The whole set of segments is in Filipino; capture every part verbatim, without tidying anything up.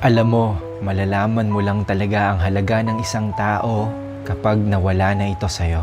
Alam mo, malalaman mo lang talaga ang halaga ng isang tao kapag nawala na ito sa'yo.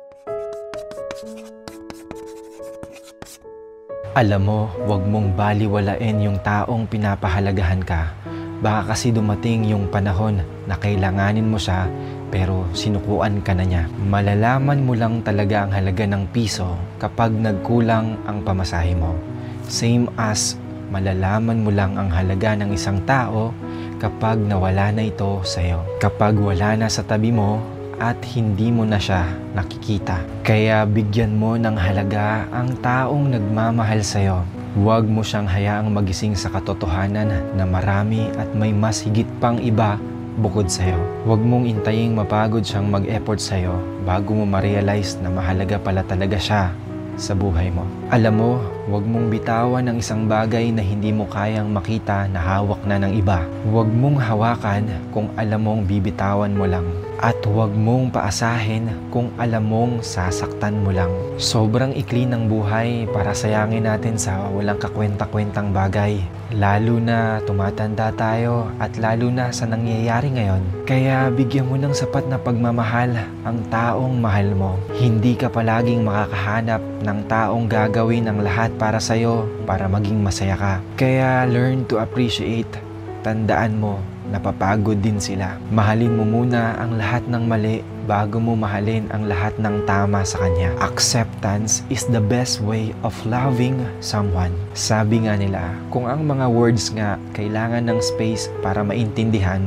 Alam mo, huwag mong baliwalain yung taong pinapahalagahan ka. Baka kasi dumating yung panahon na kailanganin mo siya pero sinukuan ka na niya. Malalaman mo lang talaga ang halaga ng piso kapag nagkulang ang pamasahe mo. Same as malalaman mo lang ang halaga ng isang tao kapag nawala na ito sa'yo. Kapag wala na sa tabi mo at hindi mo na siya nakikita. Kaya bigyan mo ng halaga ang taong nagmamahal sa'yo. Huwag mo siyang hayaang magising sa katotohanan na marami at may mas higit pang iba bukod sa'yo. Huwag mong intaying mapagod siyang mag-effort sa'yo bago mo ma-realize na mahalaga pala talaga siya sa buhay mo. Alam mo, huwag mong bitawan ang isang bagay na hindi mo kayang makita na hawak na ng iba. Huwag mong hawakan kung alam mong bibitawan mo lang. At huwag mong paasahin kung alam mong sasaktan mo lang. Sobrang ikli ng buhay para sayangin natin sa walang kakwenta-kwentang bagay. Lalo na tumatanda tayo at lalo na sa nangyayari ngayon. Kaya bigyan mo ng sapat na pagmamahal ang taong mahal mo. Hindi ka palaging makakahanap ng taong gagawin ang lahat para sa'yo para maging masaya ka. Kaya learn to appreciate. Tandaan mo, napapagod din sila. Mahalin mo muna ang lahat ng mali bago mo mahalin ang lahat ng tama sa kanya. Acceptance is the best way of loving someone. Sabi nga nila, kung ang mga words nga kailangan ng space para maintindihan,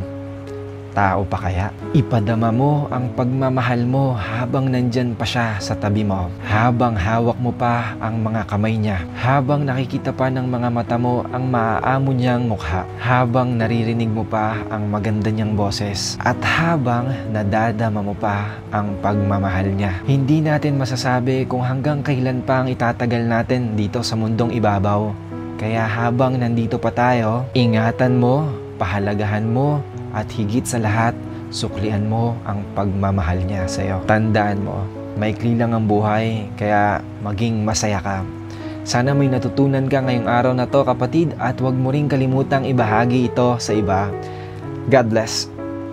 tao pa kaya? Ipadama mo ang pagmamahal mo habang nandyan pa siya sa tabi mo. Habang hawak mo pa ang mga kamay niya. Habang nakikita pa ng mga mata mo ang maaamo niyang mukha. Habang naririnig mo pa ang maganda niyang boses. At habang nadadama mo pa ang pagmamahal niya. Hindi natin masasabi kung hanggang kailan pa ang itatagal natin dito sa mundong ibabaw. Kaya habang nandito pa tayo, ingatan mo, pahalagahan mo, at higit sa lahat, suklian mo ang pagmamahal niya sa'yo. Tandaan mo, maikli lang ang buhay, kaya maging masaya ka. Sana may natutunan ka ngayong araw na to, kapatid, at huwag mo ring kalimutang ibahagi ito sa iba. God bless.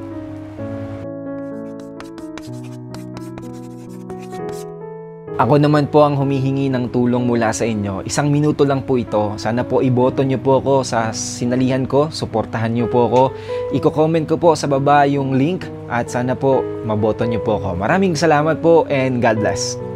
Ako naman po ang humihingi ng tulong mula sa inyo. Isang minuto lang po ito. Sana po iboto nyo po ako sa sinalihan ko. Suportahan nyo po ako. Iko-comment ko po sa baba yung link at sana po maboto nyo po ako. Maraming salamat po and God bless.